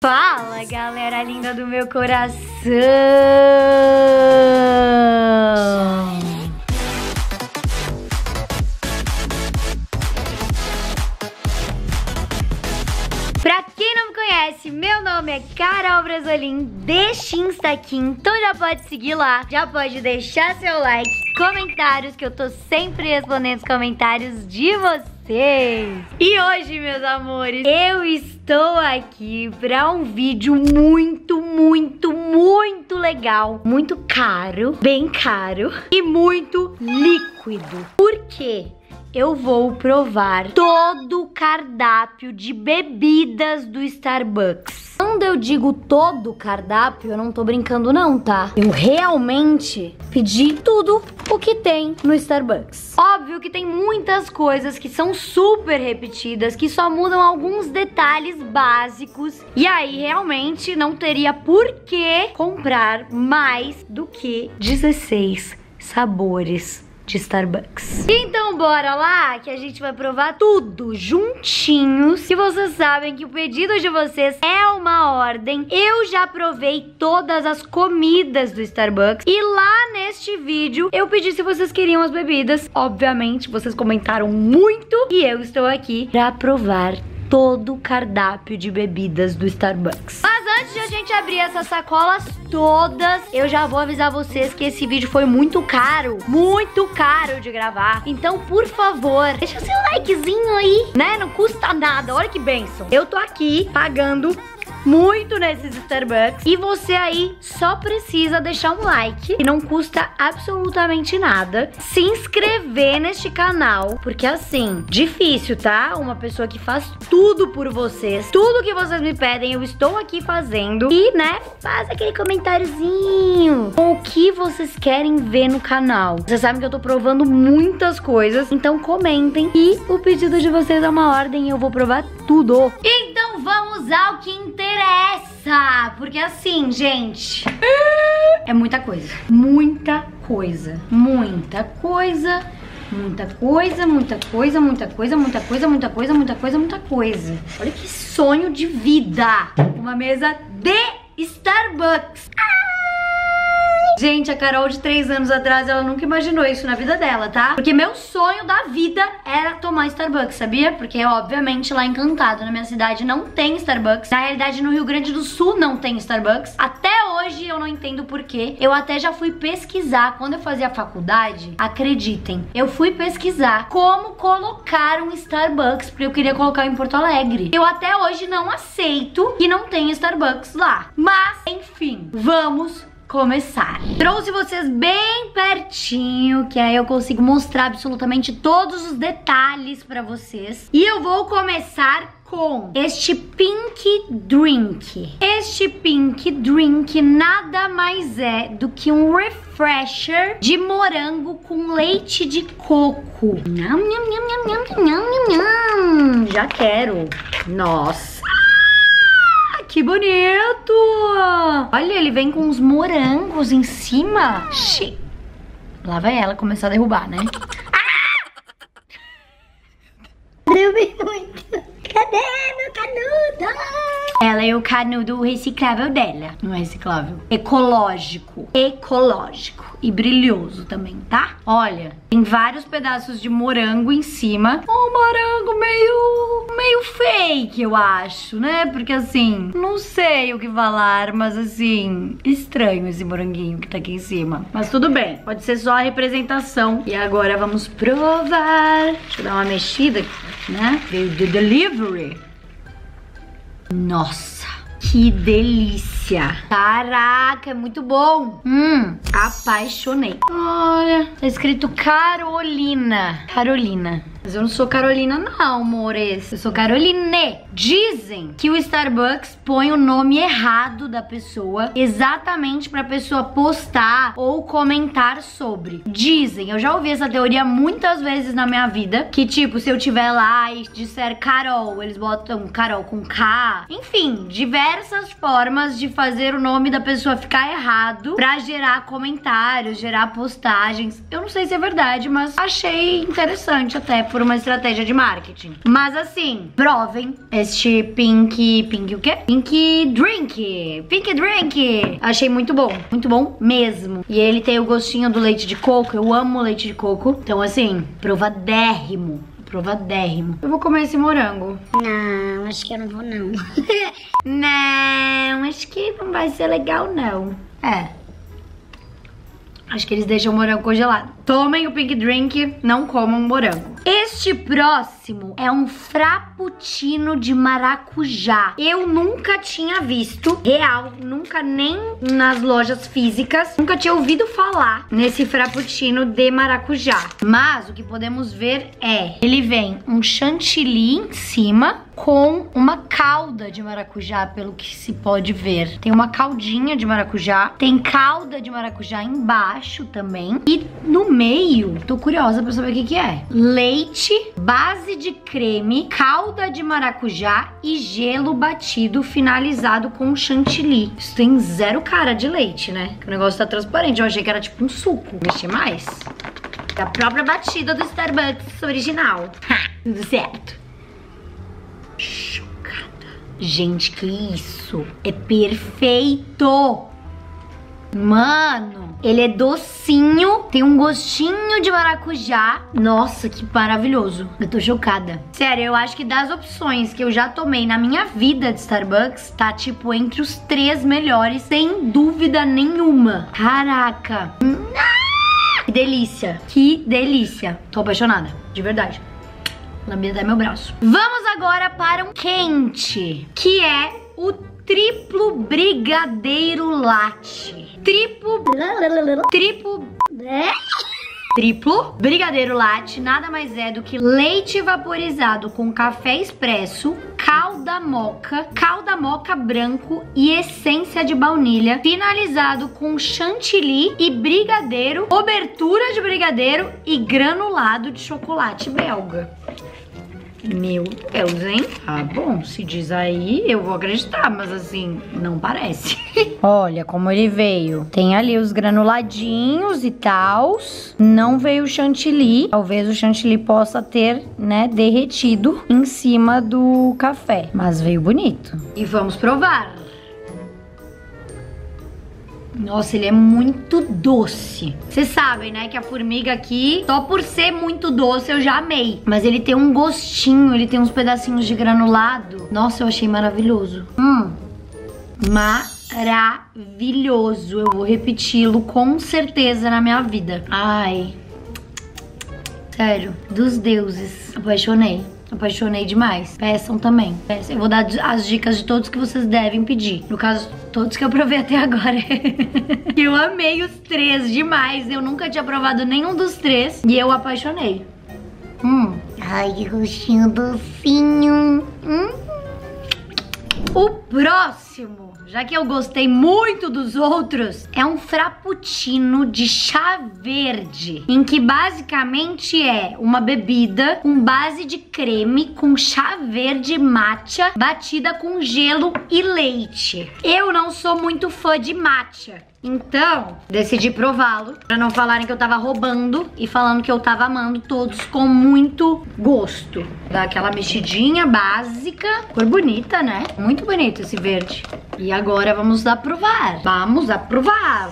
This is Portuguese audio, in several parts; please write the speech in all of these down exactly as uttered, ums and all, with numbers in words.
Fala, galera linda do meu coração! Pra quem não me conhece, meu nome é Carol Brasolim, deste Insta aqui, então já pode seguir lá, já pode deixar seu like, comentários, que eu tô sempre respondendo os comentários de vocês. E hoje, meus amores, eu estou aqui pra um vídeo muito, muito, muito legal, muito caro, bem caro e muito líquido. Por quê? Eu vou provar todo o cardápio de bebidas do Starbucks. Quando eu digo todo o cardápio, eu não tô brincando não, tá? Eu realmente pedi tudo o que tem no Starbucks. Óbvio que tem muitas coisas que são super repetidas, que só mudam alguns detalhes básicos. E aí, realmente, não teria por que comprar mais do que dezesseis sabores de Starbucks. Então bora lá que a gente vai provar tudo juntinhos. Que vocês sabem que o pedido de vocês é uma ordem. Eu já provei todas as comidas do Starbucks e lá neste vídeo eu pedi se vocês queriam as bebidas. Obviamente vocês comentaram muito e eu estou aqui pra provar todo o cardápio de bebidas do Starbucks. Mas antes de a gente abrir essas sacolas todas, eu já vou avisar vocês que esse vídeo foi muito caro, muito caro de gravar. Então, por favor, deixa seu likezinho aí, né? Não custa nada, olha que bênção. Eu tô aqui pagando muito nesses Starbucks e você aí só precisa deixar um like, que não custa absolutamente nada, se inscrever neste canal, porque assim, difícil, tá? Uma pessoa que faz tudo por vocês, tudo que vocês me pedem, eu estou aqui fazendo e, né, faz aquele comentáriozinho com o que vocês querem ver no canal. Vocês sabem que eu tô provando muitas coisas, então comentem e o pedido de vocês é uma ordem e eu vou provar tudo. Então vamos ao que interessa. Interessa, porque assim, gente, é muita coisa, muita coisa, muita coisa, muita coisa, muita coisa, muita coisa, muita coisa, muita coisa, muita coisa, muita coisa. Olha que sonho de vida, uma mesa de Starbucks. Gente, a Carol de três anos atrás, ela nunca imaginou isso na vida dela, tá? Porque meu sonho da vida era tomar Starbucks, sabia? Porque, obviamente, lá em Encantado, na minha cidade, não tem Starbucks. Na realidade, no Rio Grande do Sul não tem Starbucks. Até hoje, eu não entendo por quê. Eu até já fui pesquisar. Quando eu fazia faculdade, acreditem, eu fui pesquisar como colocar um Starbucks, porque eu queria colocar em Porto Alegre. Eu até hoje não aceito que não tenha Starbucks lá. Mas, enfim, vamos começar. Trouxe vocês bem pertinho, que aí eu consigo mostrar absolutamente todos os detalhes pra vocês. E eu vou começar com este Pink Drink. Este Pink Drink nada mais é do que um refresher de morango com leite de coco. Nham, nham, nham, nham, nham, nham, nham. Já quero. Nossa. Que bonito! Olha, ele vem com uns morangos em cima. Xiii. Lá vai ela começar a derrubar, né? Derrubei muito. Cadê meu canudo? Ela é o canudo reciclável dela. Não é reciclável. Ecológico. Ecológico. E brilhoso também, tá? Olha, tem vários pedaços de morango em cima. Um morango meio... meio fake, eu acho, né? Porque assim, não sei o que falar, mas assim, estranho esse moranguinho que tá aqui em cima. Mas tudo bem, pode ser só a representação. E agora vamos provar. Deixa eu dar uma mexida aqui, né? Veio de delivery. Nossa, que delícia. Caraca, é muito bom. Hum, apaixonei. Olha, tá escrito Carolina. Carolina. Mas eu não sou Carolina não, amores. Eu sou Caroline. Dizem que o Starbucks põe o nome errado da pessoa exatamente pra pessoa postar ou comentar sobre. Dizem, eu já ouvi essa teoria muitas vezes na minha vida, que tipo, se eu tiver lá e disser Carol, eles botam Carol com K. Enfim, diversas formas de fazer o nome da pessoa ficar errado pra gerar comentários, gerar postagens. Eu não sei se é verdade, mas achei interessante até por uma estratégia de marketing. Mas assim, provem esse neste Pink... Pink o quê? Pink Drink. Pink Drink. Achei muito bom. Muito bom mesmo. E ele tem o gostinho do leite de coco. Eu amo leite de coco. Então, assim, provadérrimo. Provadérrimo. Eu vou comer esse morango. Não, acho que eu não vou, não. Não, acho que não vai ser legal, não. É. Acho que eles deixam o morango congelado. Tomem o Pink Drink, não comam morango. Este próximo é um frappuccino de maracujá. Eu nunca tinha visto, real, nunca nem nas lojas físicas, nunca tinha ouvido falar nesse frappuccino de maracujá. Mas o que podemos ver é, ele vem um chantilly em cima com uma calda de maracujá, pelo que se pode ver. Tem uma caldinha de maracujá, tem calda de maracujá embaixo também. E no meio, tô curiosa pra saber o que que é. Leite, base de creme, calda de maracujá e gelo batido finalizado com chantilly. Isso tem zero cara de leite, né? O negócio tá transparente, eu achei que era tipo um suco. Mexer mais. Da própria batida do Starbucks original. Ha, tudo certo. Chocada. Gente, que isso? É perfeito! Mano, ele é docinho, tem um gostinho de maracujá. Nossa, que maravilhoso. Eu tô chocada. Sério, eu acho que das opções que eu já tomei na minha vida de Starbucks, tá tipo entre os três melhores, sem dúvida nenhuma. Caraca. Que delícia. Que delícia. Tô apaixonada, de verdade. Lambi até meu braço. Vamos agora para um quente, que é o triplo brigadeiro latte. Triplo... Triplo... Triplo brigadeiro latte nada mais é do que leite vaporizado com café expresso, calda moca, calda moca branco e essência de baunilha, finalizado com chantilly e brigadeiro, cobertura de brigadeiro e granulado de chocolate belga. Meu Deus, hein? Ah, bom, se diz aí, eu vou acreditar, mas assim, não parece. Olha como ele veio. Tem ali os granuladinhos e tal. Não veio o chantilly. Talvez o chantilly possa ter, né, derretido em cima do café. Mas veio bonito. E vamos provar. Nossa, ele é muito doce. Vocês sabem, né, que a formiga aqui, só por ser muito doce, eu já amei. Mas ele tem um gostinho, ele tem uns pedacinhos de granulado. Nossa, eu achei maravilhoso. Hum, maravilhoso. Eu vou repeti-lo com certeza na minha vida. Ai, sério, dos deuses. Apaixonei. Apaixonei demais. Peçam também. Peçam. Eu vou dar as dicas de todos que vocês devem pedir. No caso, todos que eu provei até agora. Eu amei os três demais. Eu nunca tinha provado nenhum dos três. E eu apaixonei. Hum. Ai, que gostinho docinho. Hum. O próximo, já que eu gostei muito dos outros, é um frappuccino de chá verde, em que basicamente é uma bebida com base de creme com chá verde matcha batida com gelo e leite. Eu não sou muito fã de matcha, então decidi prová-lo, pra não falarem que eu tava roubando e falando que eu tava amando todos com muito gosto. Dá aquela mexidinha básica, cor bonita, né? Muito bonito esse verde. E agora vamos aprovar. Vamos aprovar.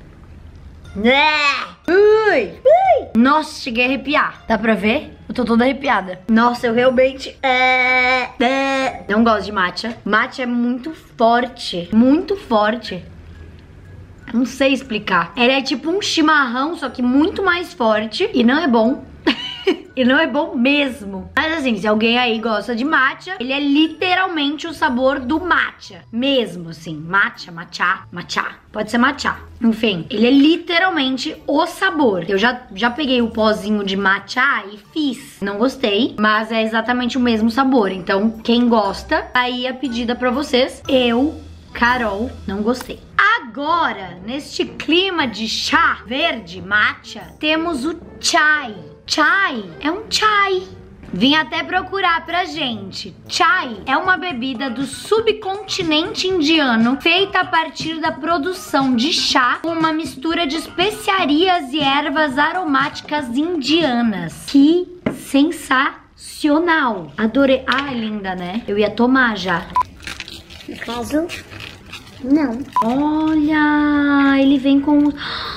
Ui, ui. Nossa, cheguei a arrepiar. Dá pra ver? Eu tô toda arrepiada. Nossa, eu realmente é, é. não gosto de matcha. Matcha é muito forte, muito forte. Não sei explicar. Ele é tipo um chimarrão, só que muito mais forte. E não é bom. E não é bom mesmo. Mas assim, se alguém aí gosta de matcha, ele é literalmente o sabor do matcha. Mesmo assim, matcha, matcha, matcha. Pode ser matcha. Enfim, ele é literalmente o sabor. Eu já, já peguei o pozinho de matcha e fiz. Não gostei, mas é exatamente o mesmo sabor. Então, quem gosta, aí a pedida pra vocês. Eu, Carol, não gostei. Agora, neste clima de chá verde, matcha, temos o chai. Chai é um chai. Vim até procurar pra gente. Chai é uma bebida do subcontinente indiano feita a partir da produção de chá com uma mistura de especiarias e ervas aromáticas indianas. Que sensacional! sensacional. Adorei. Ah, linda, né? Eu ia tomar já. No caso, não. Olha, ele vem com...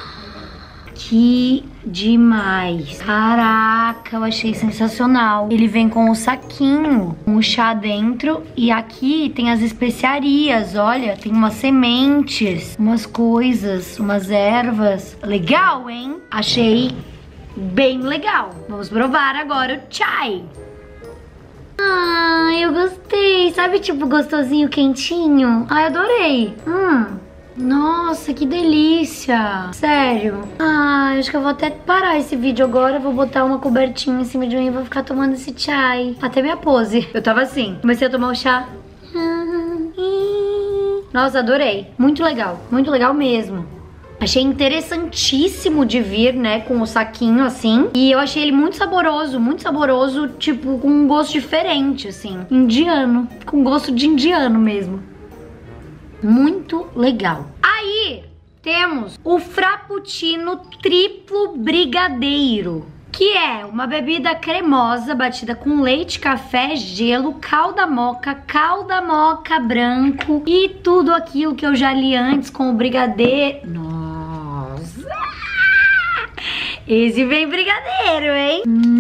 Que demais. Caraca, eu achei sensacional. Ele vem com o saquinho, com o chá dentro. E aqui tem as especiarias, olha. Tem umas sementes, umas coisas, umas ervas. Legal, hein? Achei bem legal. Vamos provar agora o chai. Ah, eu gostei. Sabe, tipo, gostosinho, quentinho? Ai, adorei. Hum... Nossa, que delícia. Sério. Ah, acho que eu vou até parar esse vídeo agora. Vou botar uma cobertinha em cima de mim e vou ficar tomando esse chai. Até minha pose. Eu tava assim. Comecei a tomar o chá. Nossa, adorei. Muito legal. Muito legal mesmo. Achei interessantíssimo de vir, né, com o saquinho assim. E eu achei ele muito saboroso, muito saboroso, tipo, com um gosto diferente, assim. Indiano. Com gosto de indiano mesmo. Muito legal. Aí temos o Frappuccino Triplo Brigadeiro, que é uma bebida cremosa batida com leite, café, gelo, calda moca, calda moca branco e tudo aquilo que eu já li antes com o brigadeiro. Nossa! Esse vem brigadeiro, hein? Hum.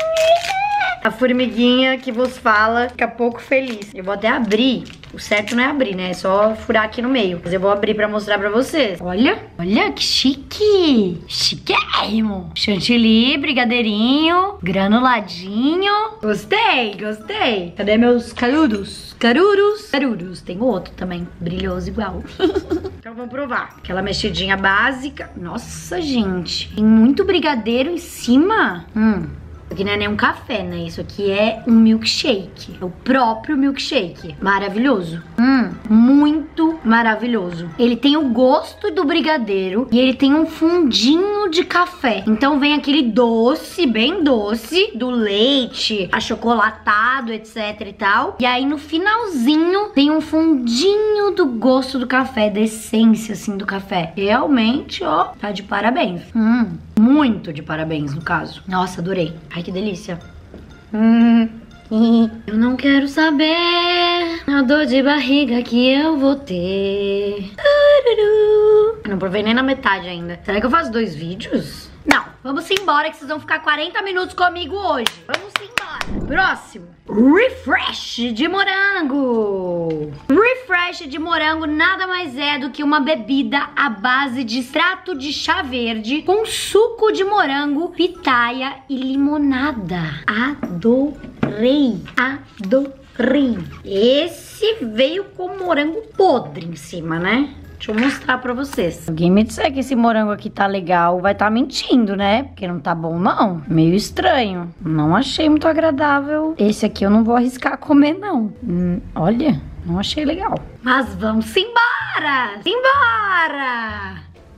A formiguinha que vos fala fica pouco feliz. Eu vou até abrir. O certo não é abrir, né? É só furar aqui no meio. Mas eu vou abrir pra mostrar pra vocês. Olha, olha que chique. Chiquérrimo. Chantilly, brigadeirinho, granuladinho. Gostei, gostei. Cadê meus carudos? Carudos, carudos. Tem outro também, brilhoso igual. Então vamos provar. Aquela mexidinha básica. Nossa, gente. Tem muito brigadeiro em cima. Hum. Isso aqui não é nem um café, né? Isso aqui é um milkshake. É o próprio milkshake. Maravilhoso. Hum, muito maravilhoso. Ele tem o gosto do brigadeiro e ele tem um fundinho de café. Então vem aquele doce, bem doce, do leite, achocolatado, etc e tal. E aí no finalzinho tem um fundinho do gosto do café, da essência, assim, do café. Realmente, ó, tá de parabéns. Hum, muito de parabéns, no caso. Nossa, adorei. Ai, que delícia. Hum, hum. Eu não quero saber a dor de barriga que eu vou ter. Eu não provei nem na metade ainda. Será que eu faço dois vídeos? Não, vamos embora que vocês vão ficar quarenta minutos comigo hoje. Vamos embora. Próximo. Refresh de morango. Refresh de morango nada mais é do que uma bebida à base de extrato de chá verde com suco de morango, pitaia e limonada. Adorei. Adorei. Esse veio com morango podre em cima, né? Deixa eu mostrar pra vocês. Alguém me disser que esse morango aqui tá legal, vai tá mentindo, né? Porque não tá bom, não. Meio estranho. Não achei muito agradável. Esse aqui eu não vou arriscar comer, não. Hum, olha, não achei legal. Mas vamos embora! Embora!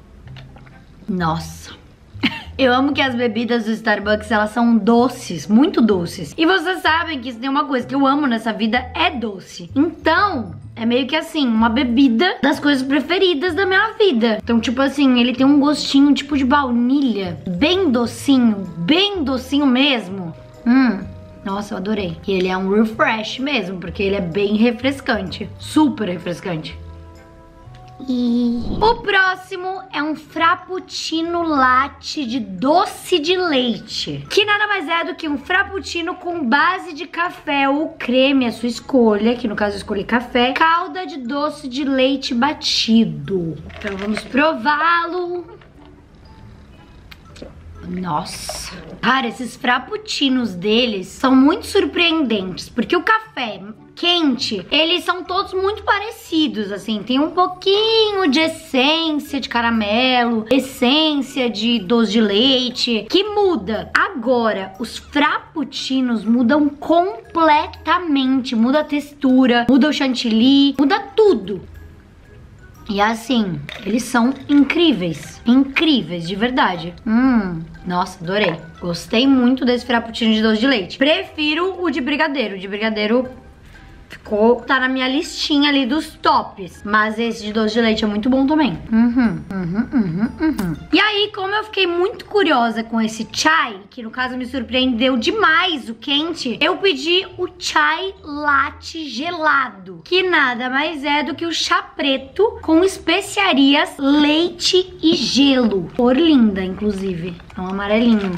Nossa. Eu amo que as bebidas do Starbucks, elas são doces, muito doces. E vocês sabem que se tem uma coisa que eu amo nessa vida, é doce. Então, é meio que assim, uma bebida das coisas preferidas da minha vida. Então, tipo assim, ele tem um gostinho tipo de baunilha, bem docinho, bem docinho mesmo. Hum, nossa, eu adorei. E ele é um refresh mesmo, porque ele é bem refrescante, super refrescante. E o próximo é um frappuccino latte de doce de leite, que nada mais é do que um frappuccino com base de café ou creme, a sua escolha, que no caso eu escolhi café, calda de doce de leite batido. Então vamos prová-lo. Nossa, cara, esses frappuccinos deles são muito surpreendentes, porque o café quente, eles são todos muito parecidos, assim, tem um pouquinho de essência de caramelo, essência de doce de leite, que muda. Agora, os frappuccinos mudam completamente, muda a textura, muda o chantilly, muda tudo. E assim, eles são incríveis, incríveis, de verdade. Hum, nossa, adorei. Gostei muito desse frappuccino de doce de leite. Prefiro o de brigadeiro, o de brigadeiro Ficou, tá na minha listinha ali dos tops. Mas esse de doce de leite é muito bom também. Uhum, uhum, uhum, uhum. E aí, como eu fiquei muito curiosa com esse chai, que no caso me surpreendeu demais o quente, eu pedi o chai latte gelado, que nada mais é do que o chá preto com especiarias, leite e gelo. Cor linda, inclusive. É um amarelinho.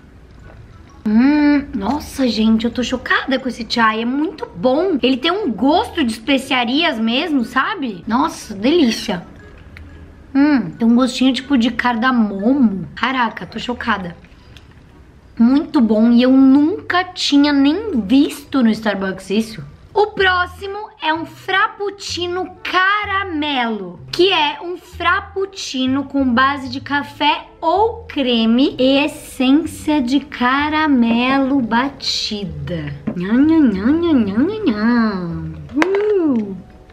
Hum, nossa, gente, eu tô chocada com esse chai, é muito bom. Ele tem um gosto de especiarias mesmo, sabe? Nossa, delícia. Hum, tem um gostinho tipo de cardamomo. Caraca, tô chocada. Muito bom e eu nunca tinha nem visto no Starbucks isso. O próximo é um frappuccino caramelo, que é um frappuccino com base de café ou creme e essência de caramelo batida. Nham, nham, nham, nham, nham, nham. Uh.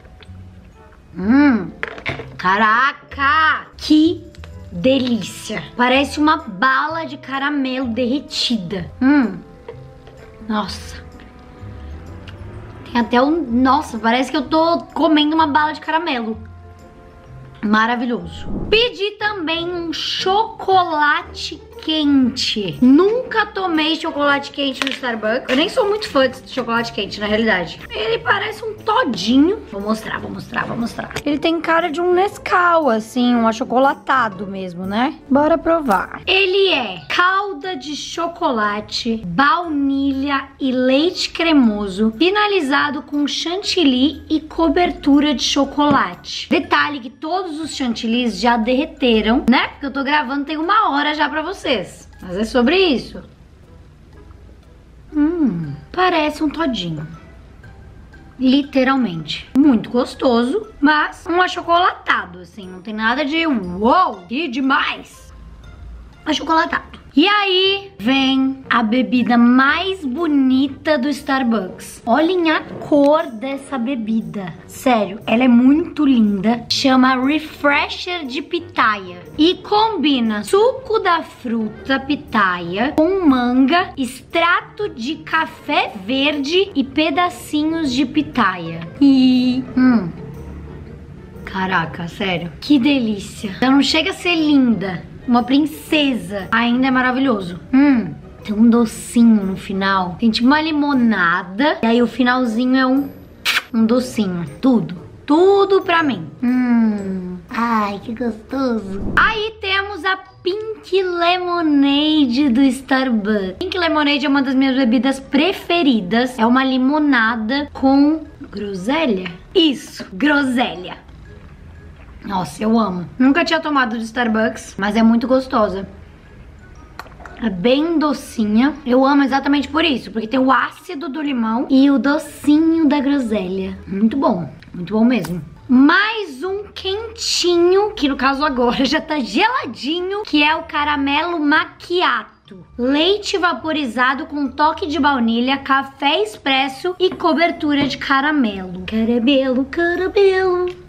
Hum. Caraca, que delícia. Parece uma bala de caramelo derretida. Hum. Nossa. Tem até um... Nossa, parece que eu tô comendo uma bala de caramelo. Maravilhoso. Pedi também um chocolate quente. Nunca tomei chocolate quente no Starbucks. Eu nem sou muito fã de chocolate quente, na realidade. Ele parece um todinho. Vou mostrar, vou mostrar, vou mostrar. Ele tem cara de um Nescau, assim, um achocolatado mesmo, né? Bora provar. Ele é calda de chocolate, baunilha e leite cremoso, finalizado com chantilly e cobertura de chocolate. Detalhe que todos os chantillies já derreteram, né? Porque eu tô gravando tem uma hora já pra vocês. Mas é sobre isso. Hum, parece um todinho. Literalmente. Muito gostoso, mas um achocolatado, assim. Não tem nada de uou, que demais. Achocolatado. E aí vem a bebida mais bonita do Starbucks. Olhem a cor dessa bebida. Sério, ela é muito linda. Chama Refresher de pitaia. E combina suco da fruta pitaia com manga, extrato de café verde e pedacinhos de pitaia. E... Hum... Caraca, sério. Que delícia. Ela não chega a ser linda. Uma princesa. Ainda é maravilhoso. Hum, tem um docinho no final. Tem tipo uma limonada. E aí o finalzinho é um, um docinho. Tudo. Tudo pra mim. Hum. Ai, que gostoso. Aí temos a Pink Lemonade do Starbucks. Pink Lemonade é uma das minhas bebidas preferidas. É uma limonada com groselha. Isso, groselha. Nossa, eu amo. Nunca tinha tomado de Starbucks, mas é muito gostosa. É bem docinha. Eu amo exatamente por isso, porque tem o ácido do limão e o docinho da groselha. Muito bom, muito bom mesmo. Mais um quentinho, que no caso agora já tá geladinho, que é o caramelo macchiato. Leite vaporizado com toque de baunilha, café expresso e cobertura de caramelo. Caramelo, caramelo.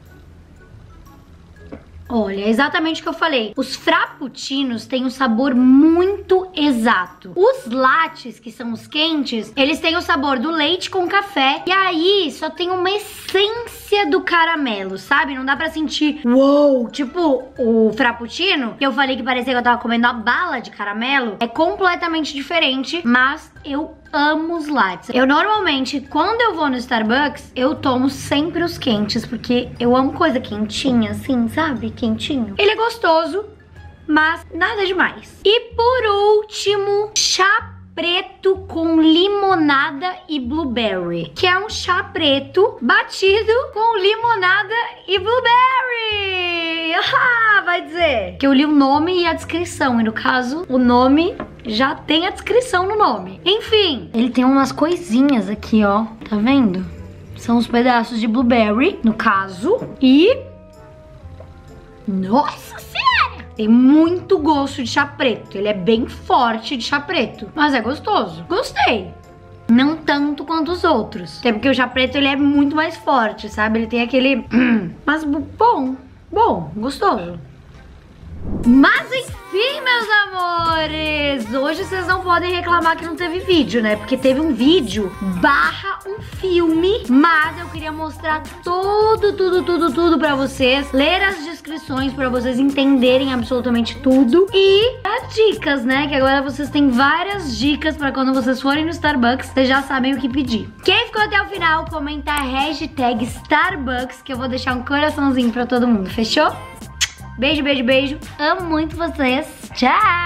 Olha, é exatamente o que eu falei. Os frappuccinos têm um sabor muito exato. Os lattes, que são os quentes, eles têm o sabor do leite com café. E aí, só tem uma essência do caramelo, sabe? Não dá pra sentir, uou! Tipo, o frappuccino, que eu falei que parecia que eu tava comendo uma bala de caramelo, é completamente diferente, mas eu amo os lattes. Eu normalmente, quando eu vou no Starbucks, eu tomo sempre os quentes, porque eu amo coisa quentinha, assim, sabe? Quentinho. Ele é gostoso, mas nada demais. E por último, chá preto com limonada e blueberry, que é um chá preto batido com limonada e blueberry. Ah, vai dizer que eu li o nome e a descrição, e no caso, o nome já tem a descrição no nome. Enfim, ele tem umas coisinhas aqui, ó, tá vendo? São os pedaços de blueberry, no caso, e... Nossa Senhora! Tem muito gosto de chá preto. Ele é bem forte de chá preto, mas é gostoso. Gostei. Não tanto quanto os outros. Até porque o chá preto ele é muito mais forte, sabe? Ele tem aquele... Mas bom, bom, gostoso. Mas enfim, meus amores, hoje vocês não podem reclamar que não teve vídeo, né? Porque teve um vídeo barra um filme, mas eu queria mostrar tudo, tudo, tudo, tudo pra vocês, ler as descrições pra vocês entenderem absolutamente tudo e as dicas, né? Que agora vocês têm várias dicas pra quando vocês forem no Starbucks, vocês já sabem o que pedir. Quem ficou até o final, comenta a hashtag Starbucks, que eu vou deixar um coraçãozinho pra todo mundo, fechou? Beijo, beijo, beijo. Amo muito vocês. Tchau!